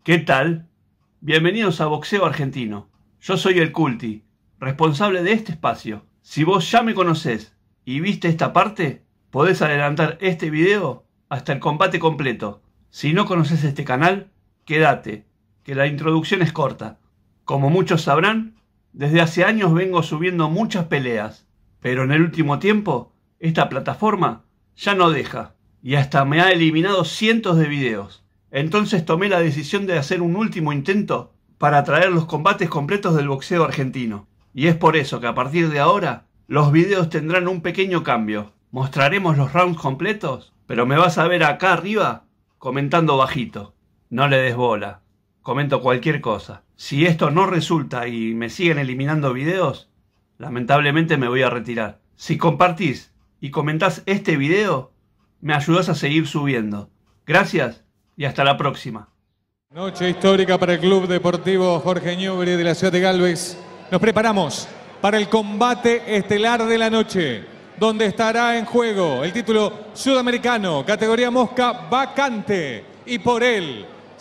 ¿Qué tal? Bienvenidos a Boxeo Argentino. Yo soy el Culti, responsable de este espacio. Si vos ya me conocés y viste esta parte, podés adelantar este video hasta el combate completo. Si no conoces este canal, quédate, que la introducción es corta. Como muchos sabrán, desde hace años vengo subiendo muchas peleas, pero en el último tiempo, esta plataforma ya no deja, y hasta me ha eliminado cientos de videos. Entonces tomé la decisión de hacer un último intento para traer los combates completos del boxeo argentino. Y es por eso que a partir de ahora, los videos tendrán un pequeño cambio. Mostraremos los rounds completos, pero me vas a ver acá arriba comentando bajito. No le des bola, comento cualquier cosa. Si esto no resulta y me siguen eliminando videos, lamentablemente me voy a retirar. Si compartís y comentás este video, me ayudás a seguir subiendo. Gracias y hasta la próxima. Noche histórica para el Club Deportivo Jorge Newbery de la ciudad de Galvez. Nos preparamos para el combate estelar de la noche, donde estará en juego el título sudamericano, categoría mosca vacante. Y por él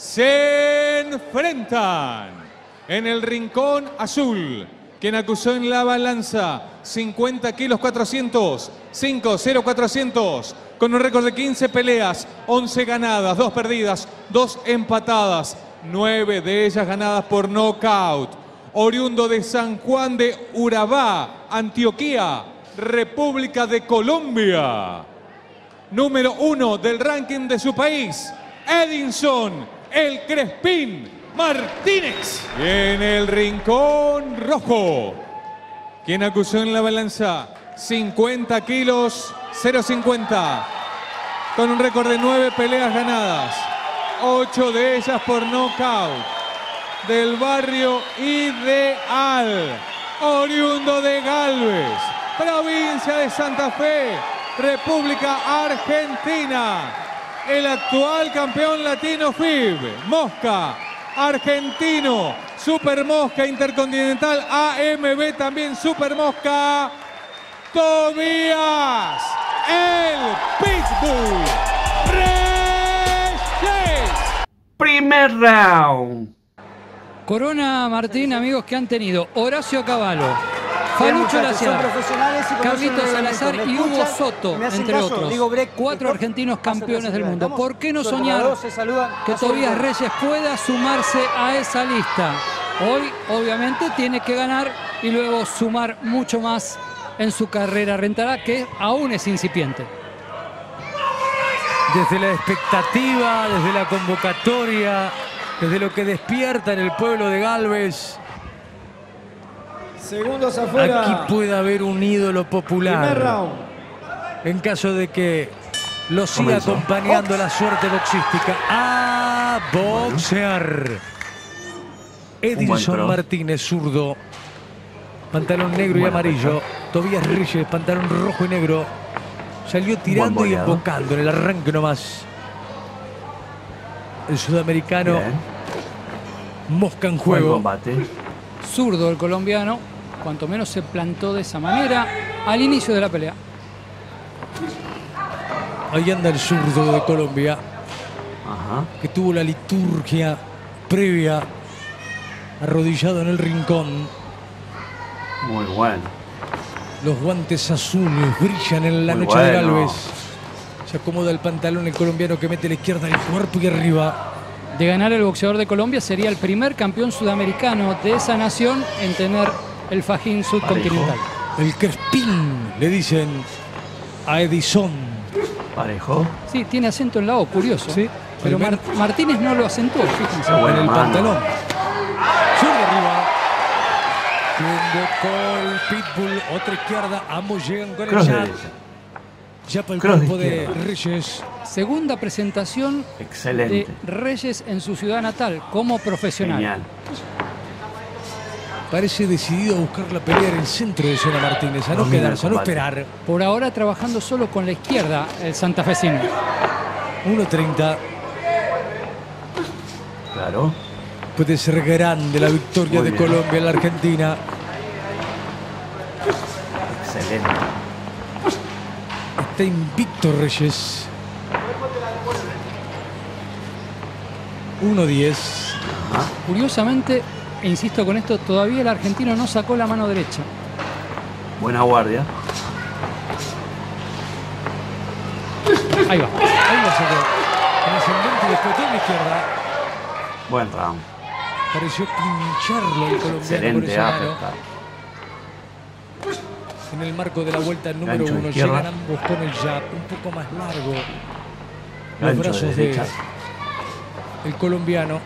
se enfrentan en el rincón azul, quien acusó en la balanza 50 kilos 400, 5-0-400, con un récord de 15 peleas, 11 ganadas, 2 perdidas, 2 empatadas, 9 de ellas ganadas por nocaut. Oriundo de San Juan de Urabá, Antioquia, República de Colombia. Número 1 del ranking de su país, Edinson El Crespín Martínez. Y en el rincón rojo, quien acusó en la balanza 50 kilos 0.50, con un récord de 9 peleas ganadas, 8 de ellas por nocaut, del barrio Ideal, oriundo de Galvez, provincia de Santa Fe, República Argentina, el actual campeón latino FIB, mosca, argentino, super mosca intercontinental, AMB también super mosca, Tobías el Pitbull Reyes. Primer round. Corona Martín, amigos, que han tenido Horacio Cavallo, Falucho Laciar, Carlitos Salazar y Hugo Soto, entre otros. 4 argentinos campeones del mundo. ¿Por qué no soñar que Tobías Reyes pueda sumarse a esa lista? Hoy, obviamente, tiene que ganar y luego sumar mucho más en su carrera rentada, que aún es incipiente. Desde la expectativa, desde la convocatoria, desde lo que despierta en el pueblo de Galvez, segundos afuera. Aquí puede haber un ídolo popular. En caso de que lo siga acompañando la suerte boxística. A boxear. Edinson Martínez, zurdo. Pantalón negro y amarillo. Tobías Reyes, pantalón rojo y negro. Salió tirando y embocando en el arranque nomás. El sudamericano. Mosca en juego. Zurdo el colombiano. Cuanto menos se plantó de esa manera al inicio de la pelea. Ahí anda el zurdo de Colombia. Que tuvo la liturgia previa. Arrodillado en el rincón. Muy bueno. Los guantes azules brillan en la noche de Galvez. Se acomoda el pantalón el colombiano, que mete la izquierda al cuerpo y arriba. De ganar el boxeador de Colombia, sería el primer campeón sudamericano de esa nación en tener el fajín subcontinental. El Crespín, le dicen a Edison. Parejo. Sí, tiene acento en la O, curioso. Sí. Pero Martínez no lo acentuó, fíjense. En el pantalón. Sube arriba. Invocó el Pitbull, otra izquierda, ambos llegan con el jab. Ya para el cuerpo de Reyes. Segunda presentación de Reyes en su ciudad natal como profesional. Genial. Parece decidido a buscar la pelea en el centro de Zona Martínez, a no quedarse, a no esperar. Por ahora trabajando solo con la izquierda el santafesino. 1.30. Claro. Puede ser grande la victoria de Colombia en la Argentina. Excelente. Está invicto Reyes. 1-10. Curiosamente, e insisto con esto, todavía el argentino no sacó la mano derecha. Buena guardia. Ahí va. Ahí lo sacó. En ascendente después de la izquierda. Buen round. Pareció pincharlo el colombiano por Excelente ese lado. uppercut. En el marco de la vuelta número Gancho de 1 izquierda. llegan ambos con el jab un poco más largo. Los Gancho de brazos derecha. el colombiano.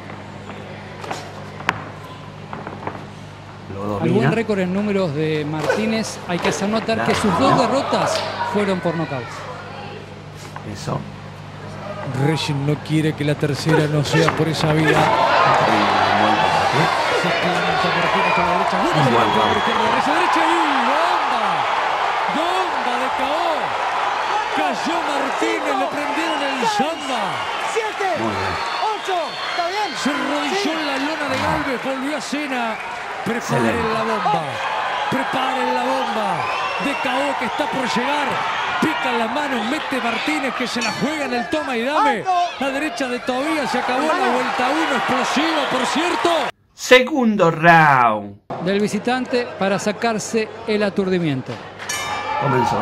Lo Al buen domina. récord en números de Martínez, hay que hacer notar La que sus domina. 2 derrotas fueron por nocaut. Eso. Reyes no quiere que la tercera no sea por esa vía. Buen combate. Se planta Martínez con la derecha. Un buen round. Derecha y bomba. Bomba de KO. Cayó Martínez, le prendieron el samba. 7, Muy bien. 8, ¿está bien? Se arrodilló en la lona de Galvez, volvió a Cena. Preparen Excelente. la bomba. Preparen la bomba. De KO que está por llegar. Pican las manos, mete Martínez que se la juega en el toma y dame. La derecha de Tobías, se acabó la vuelta 1, explosivo por cierto. Segundo round. Del visitante para sacarse el aturdimiento. Comenzó.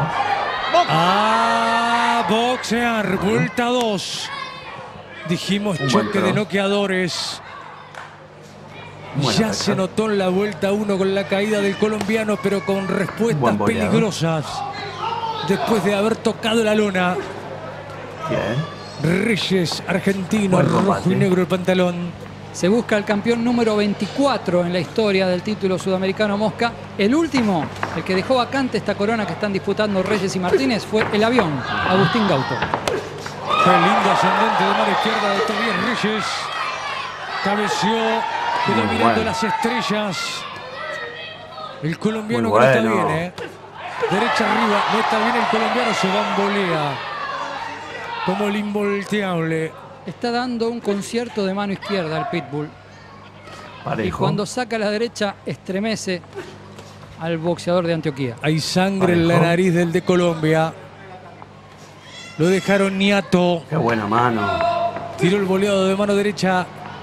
A boxear, vuelta 2. Dijimos Un buen choque de throw. noqueadores. Buena Ya pesca. se notó en la vuelta 1 con la caída del colombiano, pero con respuestas Buen boleador. peligrosas. Después de haber tocado la lona. Bien. Reyes, argentino, Buen rojo combate. y negro el pantalón. Se busca el campeón número 24 en la historia del título sudamericano Mosca. El último, el que dejó vacante esta corona que están disputando Reyes y Martínez, fue el avión, Agustín Gauto. Qué lindo ascendente de mano izquierda de Tobías Reyes. Cabeció, quedó Muy mirando bueno. las estrellas. El colombiano Muy que no está bueno. bien, Derecha arriba, no está bien el colombiano, se bambolea. Como el involteable. Está dando un concierto de mano izquierda al Pitbull. Parejo. Y cuando saca la derecha, estremece al boxeador de Antioquía. Hay sangre en la Parejo. nariz del de Colombia. Lo dejaron niato. Qué buena mano. Tiró el boleado de mano derecha.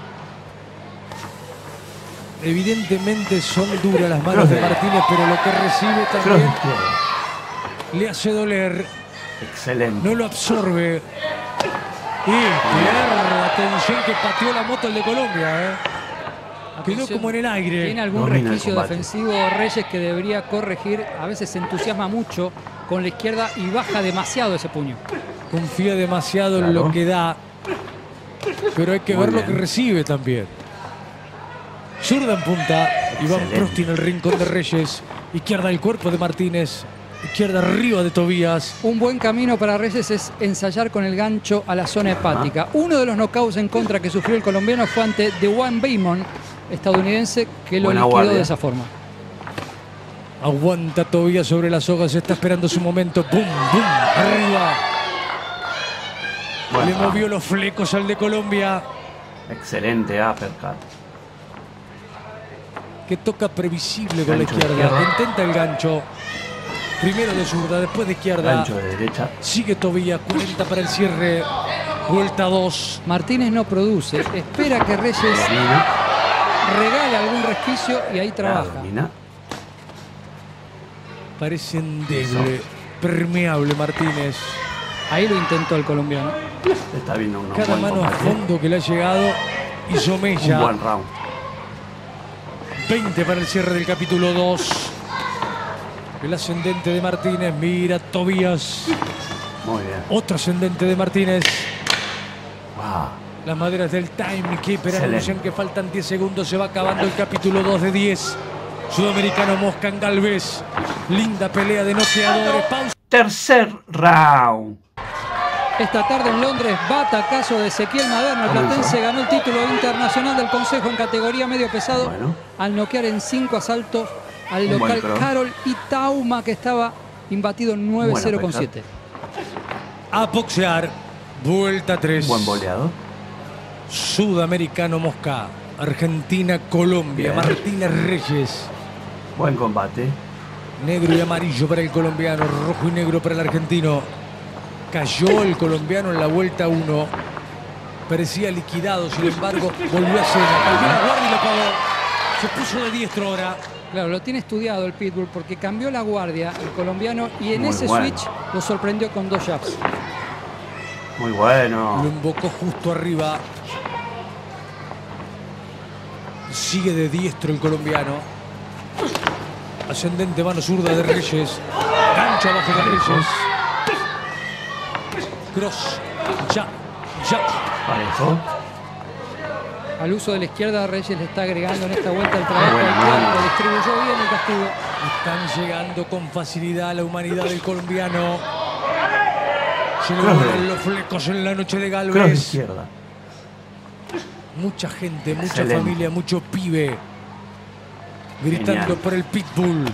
Evidentemente son duras las manos de Martínez, pero lo que recibe Cross también izquierdo. le hace doler. Excelente. No lo absorbe. Y pierde, atención que pateó la moto el de Colombia. Quedó Atención, como en el aire. Tiene algún Domina el resquicio combate. defensivo Reyes que debería corregir. A veces se entusiasma mucho con la izquierda y baja demasiado ese puño. Confía demasiado en Claro. lo que da. Pero hay que Muy ver lo bien. que recibe también. Zurda en punta. Iván Excelente. Prosti en el rincón de Reyes. Izquierda el cuerpo de Martínez. Izquierda arriba de Tobías. Un buen camino para Reyes es ensayar con el gancho a la zona hepática. Uno de los knockouts en contra que sufrió el colombiano fue ante Dewan Beamon, estadounidense, que lo Buena liquidó guardia. de esa forma. Aguanta Tobías sobre las hojas. Está esperando su momento. ¡Bum! ¡Bum! Arriba. Buen Le round. movió los flecos al de Colombia. Excelente uppercut. Que toca previsible con Gancho la de izquierda. izquierda. Intenta el gancho. Primero de zurda, después de izquierda. Gancho de derecha. Sigue Tobías. 40 para el cierre. Vuelta 2. Martínez no produce, espera que Reyes Domina. regale algún resquicio y ahí La trabaja. domina. Parece endeble. Permeable Martínez. Ahí lo intentó el colombiano. Está viendo un Cada buen mano a combate. fondo que le ha llegado. Hizo Un mella. buen round. 20 para el cierre del capítulo 2. El ascendente de Martínez. Mira Tobías. Muy bien. Otro ascendente de Martínez. Wow. Las maderas del timekeeper Excelente. anuncian que faltan 10 segundos. Se va acabando el capítulo 2 de 10. Sudamericano Mosca en Galvez. Linda pelea de noqueadores. Pausa. Tercer round. Esta tarde en Londres, batacazo de Ezequiel Maderno. El Comenzó. platense ganó el título internacional del Consejo en categoría medio pesado Bueno. al noquear en 5 asaltos al Un buen local throw. Carol Itauma, que estaba imbatido 9-0 con 7. A boxear. Vuelta 3. Buen boleado. Sudamericano Mosca. Argentina, Colombia. Bien. Martínez Reyes. Buen combate. Negro y amarillo para el colombiano. Rojo y negro para el argentino. Cayó el colombiano en la vuelta 1. Parecía liquidado, sin embargo, volvió a cena. Cambió la guardia y lo pagó. Se puso de diestro ahora. Claro, lo tiene estudiado el Pitbull porque cambió la guardia el colombiano y en Muy ese bueno. switch lo sorprendió con 2 jabs. Muy bueno. Lo invocó justo arriba. Sigue de diestro el colombiano. Ascendente mano zurda de Reyes. Gancho abajo de Reyes. Cross. Ya. Parejo. Al uso de la izquierda, Reyes le está agregando en esta vuelta el trabajo Buena del mano. cuerpo. Distribuyó bien el castigo. Están llegando con facilidad a la humanidad del colombiano. Se le Cross vuelan de- los flecos en la noche de Cross de Galvez. izquierda. Mucha gente, mucha Excelente. familia, mucho pibe gritando Genial. por el Pitbull,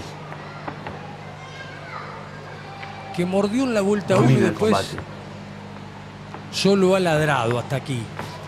que mordió en la vuelta 1 y Domina el después combate. solo ha ladrado hasta aquí.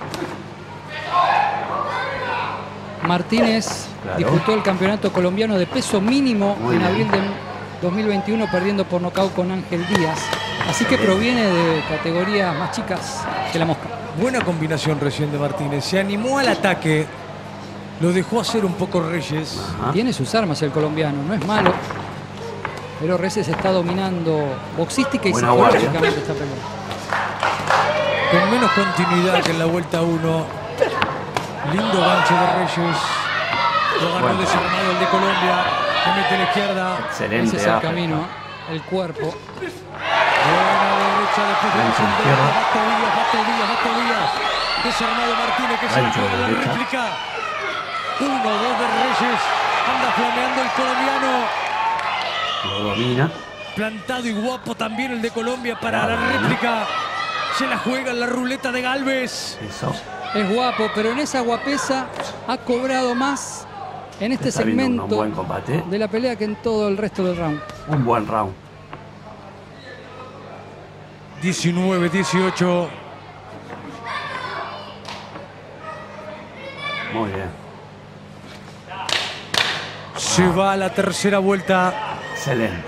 Martínez Claro. disputó el campeonato colombiano de peso mínimo Muy en bien. abril de 2021, perdiendo por nocaut con Ángel Díaz. Así que proviene de categorías más chicas que la mosca. Buena combinación recién de Martínez. Se animó al ataque. Lo dejó hacer un poco Reyes. Ajá. Tiene sus armas el colombiano, no es malo. Pero Reyes está dominando boxística y Buena psicológicamente esta pelea. Con menos continuidad que en la vuelta 1. Lindo gancho de Reyes. Lo ganó Bueno. desarmado el de Colombia. Que mete a la izquierda. Excelente. Ese es el uppercut. camino, el cuerpo. Buena derecha después de Gancho defender. izquierda. Va Tobías. Desarmado Martínez que se Gancho juega la derecha. réplica. 1-2 de Reyes. Anda flameando el colombiano. Lo domina. Plantado y guapo también el de Colombia para la réplica. Se la juega en la ruleta de Galvez. Eso. Es guapo, pero en esa guapesa ha cobrado más en este Está viendo un segmento buen combate. de la pelea que en todo el resto del round. Un buen round. 19-18. Muy bien. Se va a la tercera vuelta. Excelente.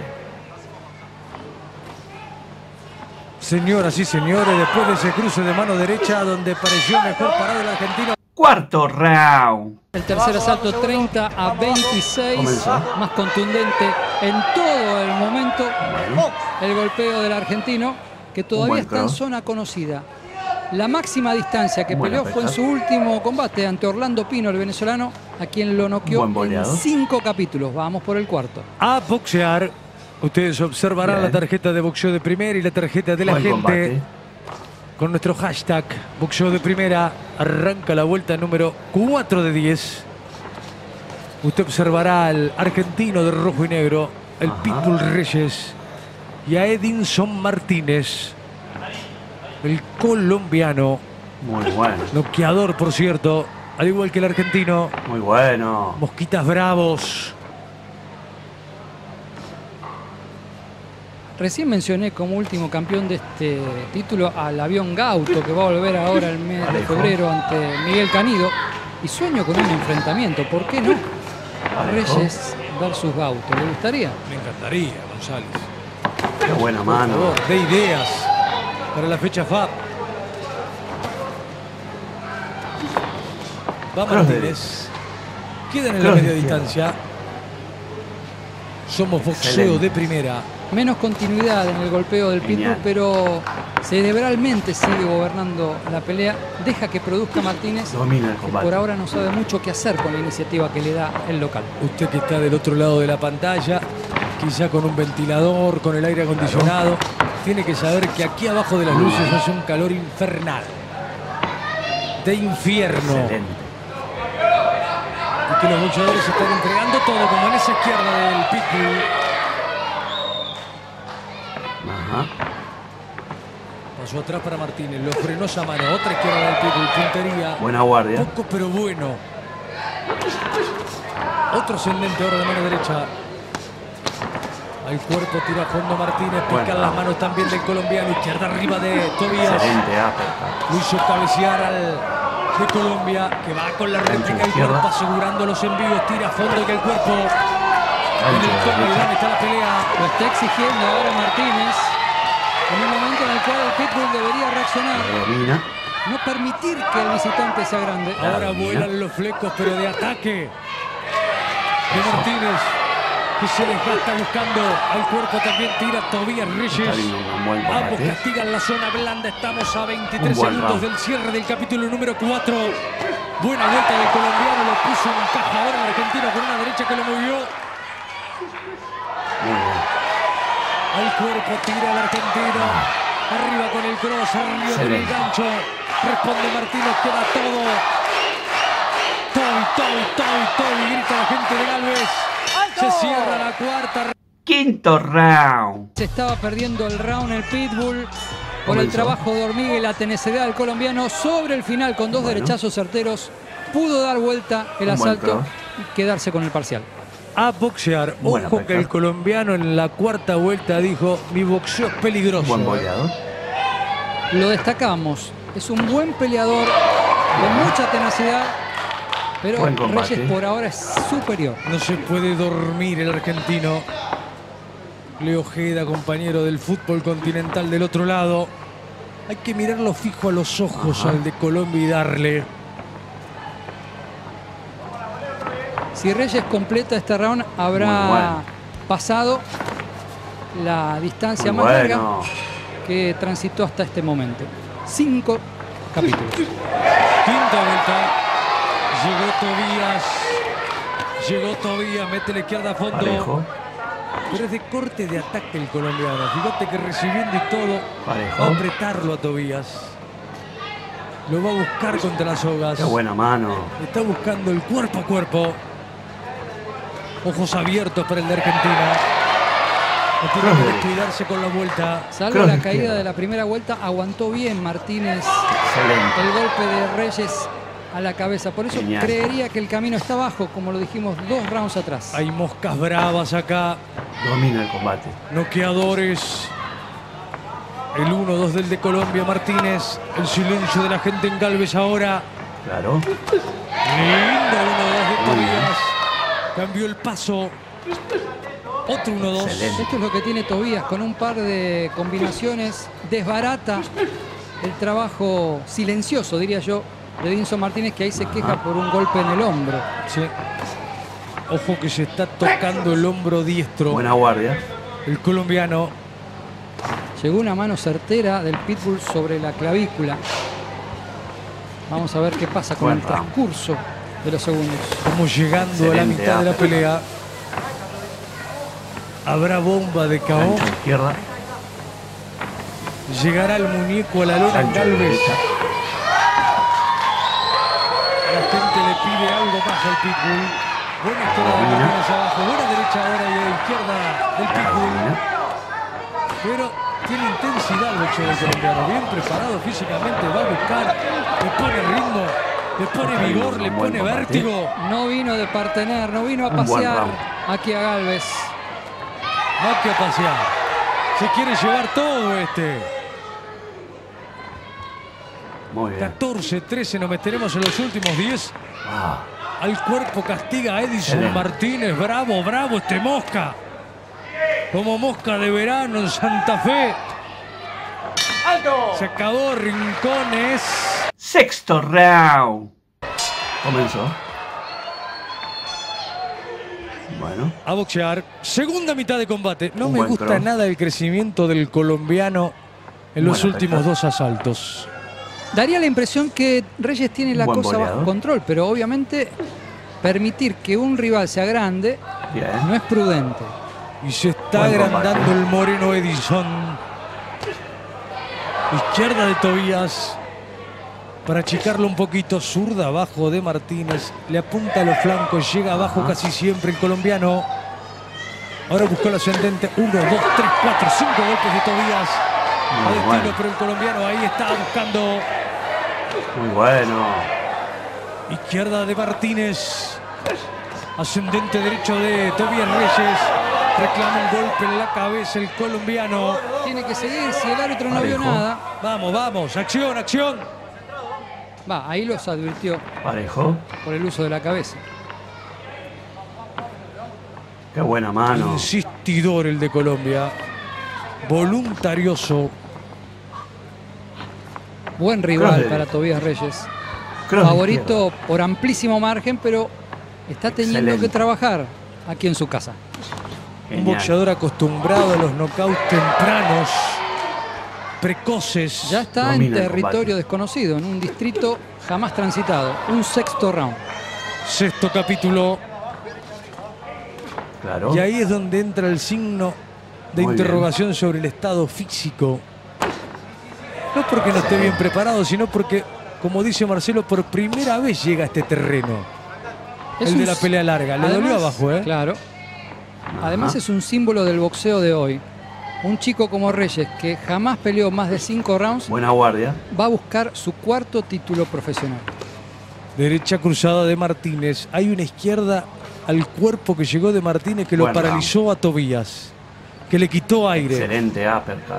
Señoras y señores, después de ese cruce de mano derecha donde pareció mejor parado el argentino. Cuarto round. El tercer asalto 30-26, Comenzó. más contundente en todo el momento. Bueno. El golpeo del argentino, que todavía buen está en cross. zona conocida. La máxima distancia que Buen peleó fue en uppercut. su último combate ante Orlando Pino, el venezolano, a quien lo noqueó Buen en boleado. 5 capítulos. Vamos por el cuarto. A boxear. Ustedes observarán Bien. la tarjeta de boxeo de primera y la tarjeta de la Buen gente. combate. Con nuestro hashtag boxeo de primera. Arranca la vuelta número 4 de 10. Usted observará al argentino de rojo y negro, el Ajá. Pitbull Reyes, y a Edinson Martínez, el colombiano, Muy bueno. noqueador por cierto, al igual que el argentino. Muy bueno. Mosquitas bravos. Recién mencioné como último campeón de este título al Avión Gauto, que va a volver ahora el mes de Parejo. febrero ante Miguel Canido. Y sueño con un enfrentamiento, ¿por qué no? Parejo. Reyes versus Gauto, ¿le gustaría? Me encantaría, González. Qué buena Por mano. favor, de ideas para la fecha FAB. Va Cross de- Martínez. Quedan en la Cross de media izquierda. distancia. Somos boxeo Excelente. de primera. Menos continuidad en el golpeo del Pitbull, Genial. pero cerebralmente sigue gobernando la pelea. Deja que produzca Martínez, Domina el que combate. por ahora no sabe mucho qué hacer con la iniciativa que le da el local. Usted que está del otro lado de la pantalla, quizá con un ventilador, con el aire acondicionado, tiene que saber que aquí abajo de las luces hace un calor infernal. De infierno. Excelente. Y que los boxeadores se están entregando todo, como en esa izquierda del Pitbull. Ajá. Pasó atrás para Martínez, lo frenó esa mano. Otra izquierda del Pitbull, puntería. Buena guardia. Poco pero bueno. Otro ascendente ahora de mano derecha. Al cuerpo tira a fondo Martínez, pican Bueno. las manos también del colombiano. Izquierda arriba de Tobías. Excelente uppercut. Lo hizo cabecear al de Colombia, que va con la réplica y izquierda. cuerpo asegurando los envíos. Tira a fondo y el cuerpo. En el Gancho toma y derecha. dame está la pelea. Lo está exigiendo ahora Martínez en un momento en el cual el Pitbull debería reaccionar. Lo domina. No permitir que el visitante sea grande. Ahora vuelan los flecos, pero de ataque de Martínez, que se desgasta buscando al cuerpo. También tira Tobías Reyes. Ambos castigan la zona blanda. Estamos a 23 segundos del cierre del capítulo número 4. Buena vuelta del colombiano, lo puso en caja ahora el argentino con una derecha que lo movió. Al cuerpo tira el argentino. Arriba con el cross, arriba con el gancho. Responde Martínez, queda todo. Toby, grita la gente de Galvez. Se cierra la cuarta. Quinto round. Se estaba perdiendo el round el Pitbull por el trabajo de hormiga y la tenacidad del colombiano. Sobre el final, con dos derechazos certeros, pudo dar vuelta el asalto y quedarse con el parcial. A boxear. Ojo que el colombiano en la cuarta vuelta dijo: mi boxeo es peligroso. Buen boleador. Lo destacamos. Es un buen peleador de mucha tenacidad, pero Reyes por ahora es superior. No se puede dormir el argentino. Leo Ojeda, compañero del fútbol continental del otro lado. Hay que mirarlo fijo a los ojos al de Colombia y darle. Si Reyes completa este round, habrá pasado la distancia más larga que transitó hasta este momento. 5 capítulos. Quinta vuelta. Llegó Tobías, mete la izquierda a fondo. Parejo. Pero es de corte de ataque el colombiano. Fíjate que recibiendo y todo, va a apretarlo a Tobías. Lo va a buscar contra las sogas. Qué buena mano. Está buscando el cuerpo a cuerpo. Ojos abiertos para el de Argentina. No tiene que descuidarse con la vuelta. Salvo la caída de la primera vuelta, aguantó bien Martínez. Excelente. El golpe de Reyes a la cabeza. Por eso creería que el camino está abajo, como lo dijimos 2 rounds atrás. Hay moscas bravas acá. Domina el combate. Noqueadores. El 1-2 del de Colombia, Martínez. El silencio de la gente en Galvez ahora. Claro. Lindo 1-2 de Tobías. Cambió el paso. Otro 1-2. Esto es lo que tiene Tobías. Con un par de combinaciones desbarata el trabajo silencioso, diría yo, de Edinson Martínez, que ahí se queja por un golpe en el hombro. Sí. Ojo que se está tocando el hombro diestro. Buena guardia. El colombiano. Llegó una mano certera del Pitbull sobre la clavícula. Vamos a ver qué pasa con el transcurso de los segundos. Estamos llegando a la mitad de la pelea. Habrá bomba de KO. Izquierda. Llegará el muñeco a la lona en Galvez. La gente le pide algo más al Pitbull. Buena izquierda de Martínez abajo. Buena derecha ahora y de izquierda del Pitbull. Pero tiene intensidad el boxeo del colombiano. Bien preparado físicamente. Va a buscar. Le pone ritmo. Le pone vigor. Le pone vértigo. No vino de partener. No vino a pasear aquí a Galvez. Más que a pasear. Se quiere llevar todo este. Muy bien. 14-13, nos meteremos en los últimos 10. Al cuerpo castiga a Edinson Martínez. Bravo, bravo este Mosca. Como mosca de verano en Santa Fe. Se acabó Rincones. Sexto round. Comenzó. Bueno. A boxear. Segunda mitad de combate. No me gusta nada el crecimiento del colombiano en los últimos 2 asaltos. Daría la impresión que Reyes tiene la cosa bajo control, pero obviamente permitir que un rival se agrande no es prudente. Y se está agrandando el moreno Edinson. Izquierda de Tobías. Para achicarlo un poquito, zurda abajo de Martínez. Le apunta a los flancos, llega abajo casi siempre el colombiano. Ahora buscó el ascendente. 1, 2, 3, 4, 5 golpes de Tobías. A destino, pero el colombiano ahí está buscando. Muy bueno. Izquierda de Martínez. Ascendente derecho de Tobías Reyes. Reclama un golpe en la cabeza el colombiano. Tiene que seguir, si el árbitro no vio nada. Vamos, vamos, acción, acción. Va, ahí los advirtió. Parejo. Por el uso de la cabeza. Qué buena mano. Insistidor el de Colombia. Voluntarioso. Buen rival para Tobías Reyes. Favorito por amplísimo margen, pero está teniendo que trabajar aquí en su casa. Un boxeador acostumbrado a los knockouts tempranos, precoces. Ya está en territorio desconocido, en un distrito jamás transitado. Un sexto round. Sexto capítulo. Claro. Y ahí es donde entra el signo de interrogación sobre el estado físico. No porque no esté bien preparado, sino porque, como dice Marcelo, por primera vez llega a este terreno. El de la pelea larga. Le dolió abajo, ¿eh? Claro. Además es un símbolo del boxeo de hoy. Un chico como Reyes, que jamás peleó más de 5 rounds, buena guardia, va a buscar su cuarto título profesional. Derecha cruzada de Martínez. Hay una izquierda al cuerpo que llegó de Martínez que lo paralizó a Tobías, que le quitó aire. Excelente uppercut.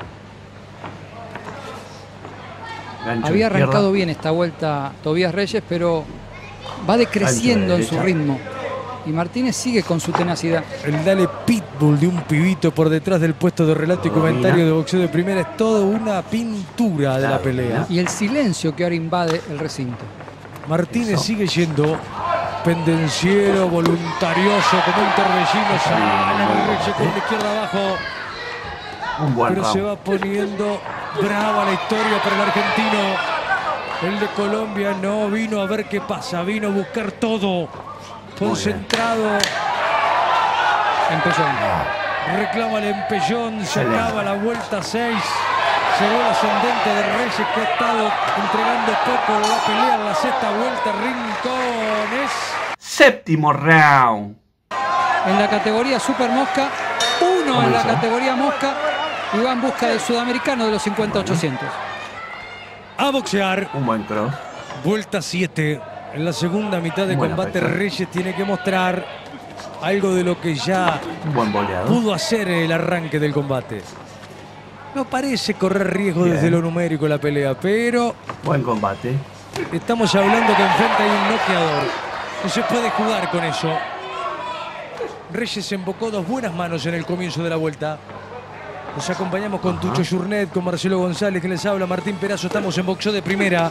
Había arrancado bien esta vuelta Tobías Reyes, pero va decreciendo en su ritmo. Y Martínez sigue con su tenacidad. El dale pitbull de un pibito por detrás del puesto de relato y comentario de boxeo de primera es toda una pintura de la pelea. Y el silencio que ahora invade el recinto. Martínez sigue yendo pendenciero, voluntarioso, como un torbellino. Reyes con la izquierda abajo. Pero se va poniendo brava la historia para el argentino. El de Colombia no vino a ver qué pasa, vino a buscar todo. Concentrado. Empellón. Reclama el empellón, se acaba la vuelta 6. Llegó el ascendente de Reyes, que ha estado entregando poco la pelea en la sexta vuelta. Rincones. Séptimo round. En la categoría Super Mosca, uno en la categoría Mosca y va en busca del sudamericano de los 50-800. A boxear. Un buen cross. Vuelta 7. En la segunda mitad de combate, Reyes tiene que mostrar algo de lo que ya pudo hacer el arranque del combate. No parece correr riesgo desde lo numérico la pelea, pero... Buen combate. Estamos hablando que enfrente hay un noqueador. No se puede jugar con eso. Reyes embocó dos buenas manos en el comienzo de la vuelta. Nos acompañamos con Tucho Journet, con Marcelo González, que les habla Martín Perazo. Estamos en boxeo de primera.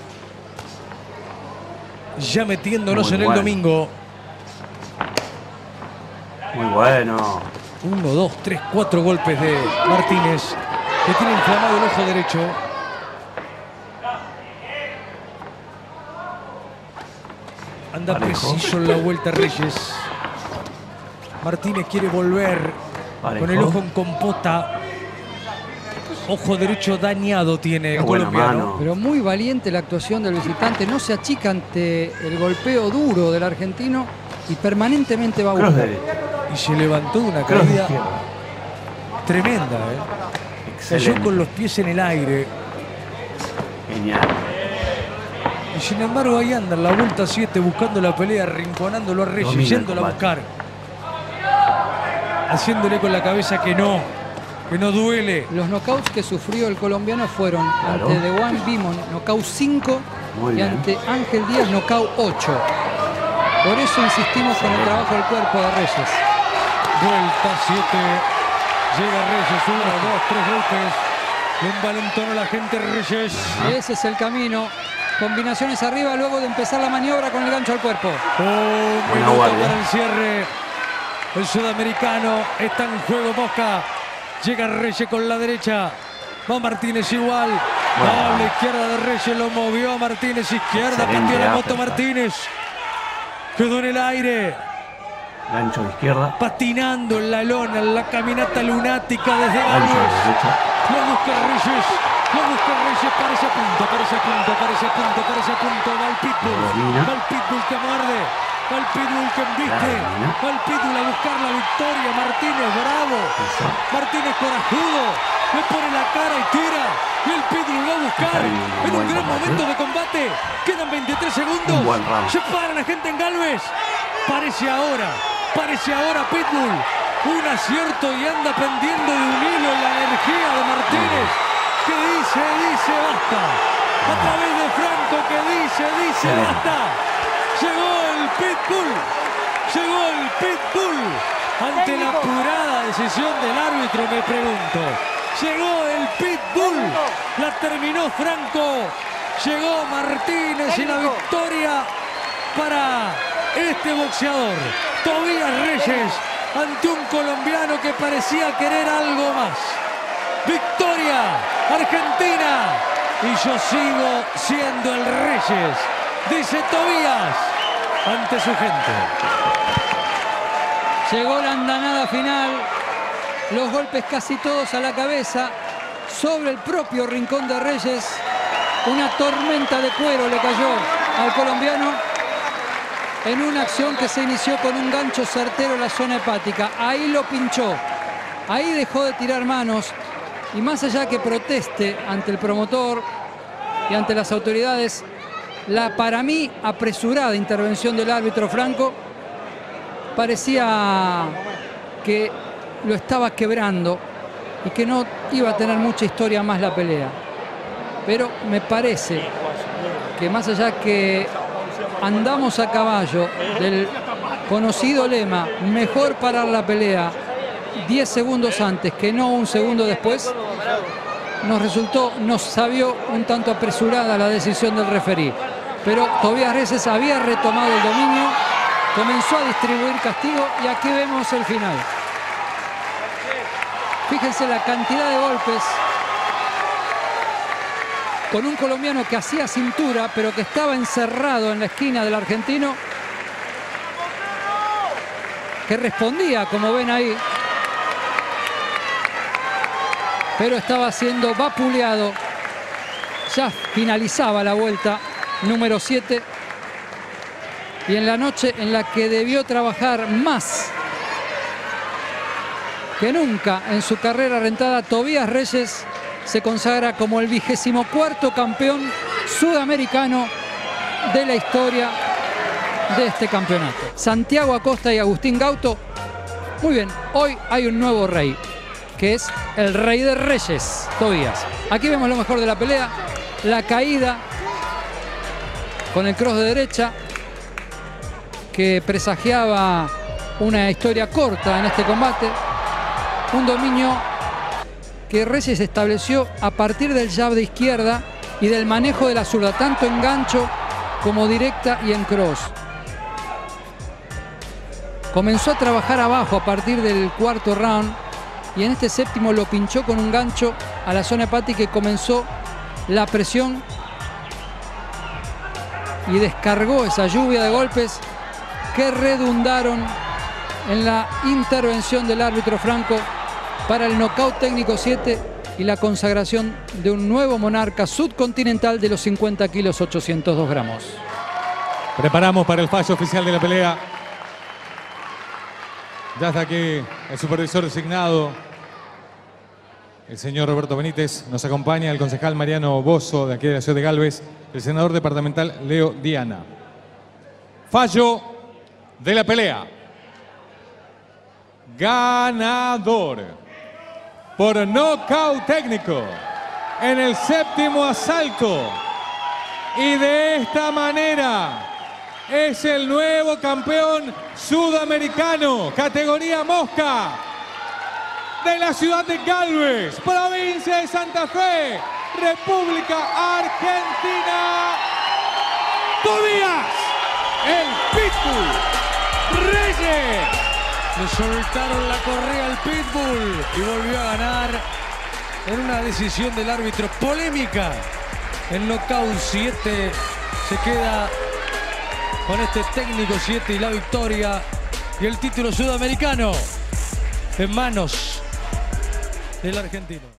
Ya metiéndonos en el domingo. Muy bueno. 1, 2, 3, 4 golpes de Martínez, que tiene inflamado el ojo derecho. Anda preciso en la vuelta Reyes. Martínez quiere volver con el ojo en compota. Ojo derecho dañado tiene el colombiano. Pero muy valiente la actuación del visitante. No se achica ante el golpeo duro del argentino y permanentemente va a buscar. Y se levantó de una caída tremenda. Cayó con los pies en el aire. Genial. Y sin embargo ahí anda en la vuelta 7 buscando la pelea, rinconándolo a Reyes, yéndolo a buscar. Haciéndole con la cabeza que no duele. Los knockouts que sufrió el colombiano fueron ante Dewan Bimon, knockout 5, y ante Ángel Díaz, knockout 8. Por eso insistimos en el trabajo del cuerpo de Reyes. Vuelta 7. Llega Reyes, 1, 2, 3 golpes. Le envalentonó la gente Reyes. Ese es el camino. Combinaciones arriba luego de empezar la maniobra con el gancho al cuerpo. Un minuto para el cierre. El sudamericano está en juego Mosca. Llega Reyes con la derecha. Va Martínez igual. Doble izquierda de Reyes. Lo movió a Martínez. Izquierda. Cambió la moto Martínez. Quedó en el aire. Gancho de izquierda. Patinando en la lona. En la caminata lunática desde Galvez. Lo busca Reyes. Lo busca Reyes. Parece a punto. Parece a punto. Parece a punto. Parece a punto. Va el pitbull. Va el pitbull que muerde. Va el pitbull que embiste. Va el pitbull a buscar la victoria. Martínez bravo. Martínez corajudo. Le pone la cara y tira. Y el pitbull va a buscar. En un gran momento de combate. Quedan 23 segundos. Se para la gente en Galvez. Parece ahora pitbull. Un acierto y anda pendiendo de un hilo en la energía de Martínez. Que dice basta. A través de Franco que dice basta. Llegó el pitbull. Ante la apurada decisión del árbitro me pregunto, Llegó el Pitbull. La terminó Franco. Llegó Martínez y la victoria para este boxeador. Tobías Reyes ante un colombiano que parecía querer algo más. Victoria Argentina. Y yo sigo siendo el Reyes, dice Tobías ante su gente. Llegó la andanada final. Los golpes casi todos a la cabeza. Sobre el propio rincón de Reyes. Una tormenta de cuero le cayó al colombiano en una acción que se inició con un gancho certero en la zona hepática. Ahí lo pinchó. Ahí dejó de tirar manos. Y más allá que proteste ante el promotor y ante las autoridades, la para mí apresurada intervención del árbitro Franco parecía que lo estaba quebrando y que no iba a tener mucha historia más la pelea. Pero me parece que más allá que andamos a caballo del conocido lema, mejor parar la pelea 10 segundos antes que no un segundo después, nos sabió un tanto apresurada la decisión del referí. Pero Tobías Reyes había retomado el dominio, comenzó a distribuir castigo y aquí vemos el final. Fíjense la cantidad de golpes con un colombiano que hacía cintura pero que estaba encerrado en la esquina del argentino, que respondía, como ven ahí, pero estaba siendo vapuleado. Ya finalizaba la vuelta número 7 y en la noche en la que debió trabajar más que nunca en su carrera rentada, Tobías Reyes se consagra como el 24º campeón sudamericano de la historia de este campeonato. Santiago Acosta y Agustín Gauto. Muy bien, hoy hay un nuevo rey, que es el rey de Reyes, Tobías. Aquí vemos lo mejor de la pelea, la caída con el cross de derecha, que presagiaba una historia corta en este combate. Un dominio que Reyes estableció a partir del jab de izquierda y del manejo de la zurda, tanto en gancho como directa y en cross. Comenzó a trabajar abajo a partir del cuarto round y en este séptimo lo pinchó con un gancho a la zona hepática y comenzó la presión y descargó esa lluvia de golpes que redundaron en la intervención del árbitro Franco para el nocaut técnico 7 y la consagración de un nuevo monarca subcontinental de los 50 kilos 802 gramos. Preparamos para el fallo oficial de la pelea. Ya está aquí el supervisor designado, el señor Roberto Benítez. Nos acompaña el concejal Mariano Bozo, de aquí de la ciudad de Galvez, el senador departamental Leo Diana. Fallo de la pelea. Ganador por nocaut técnico en el séptimo asalto. Y de esta manera es el nuevo campeón sudamericano, categoría mosca, de la ciudad de Galvez, provincia de Santa Fe, República Argentina, Tobías, el Pitbull Reyes. Le soltaron la correa al Pitbull y volvió a ganar en una decisión del árbitro polémica. El nocaut 7 se queda con este técnico 7 y la victoria y el título sudamericano en manos del argentino.